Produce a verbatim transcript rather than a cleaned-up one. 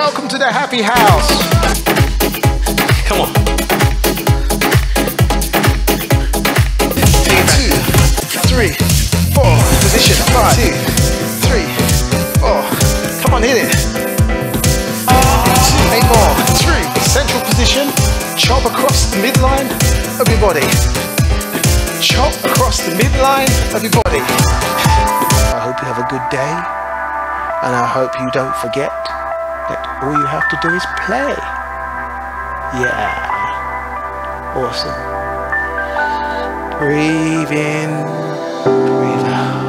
welcome to the happy house. Come on. Two, three, four. Position. Five, two, three, four. Come on, hit it. Two, eight more. Three. Central position. Chop across the midline of your body. Chop across the midline of your body. I hope you have a good day, and I hope you don't forget that all you have to do is play. Yeah. Awesome. Breathe in, breathe out.